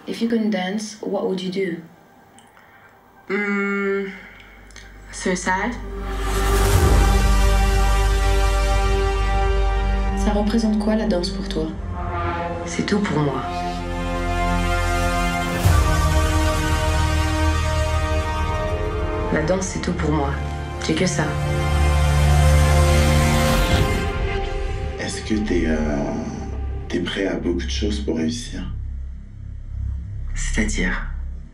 If you can dance, what would you do? Suicide. Ça représente quoi la danse pour toi? C'est tout pour moi. La danse, c'est tout pour moi. J'ai que ça. Est-ce que t'es prêt à beaucoup de choses pour réussir? C'est-à-dire?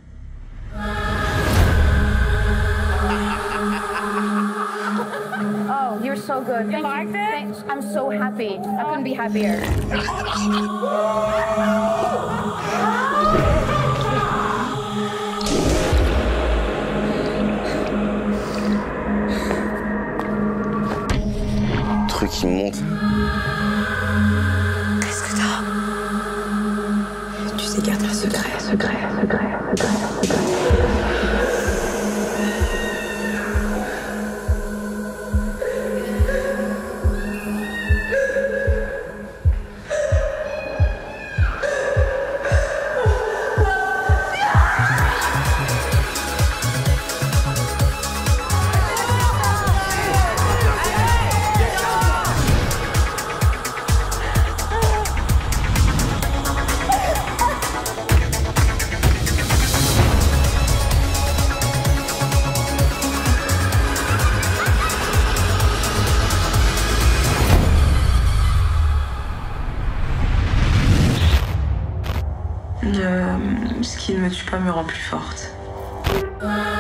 Oh, you're so good. Thank you. Thanks. I'm so happy. I couldn't be happier. Truc qui monte. Qu'est-ce que t'as? Tu sais garder un secret. Ce qui ne me tue pas me rend plus forte.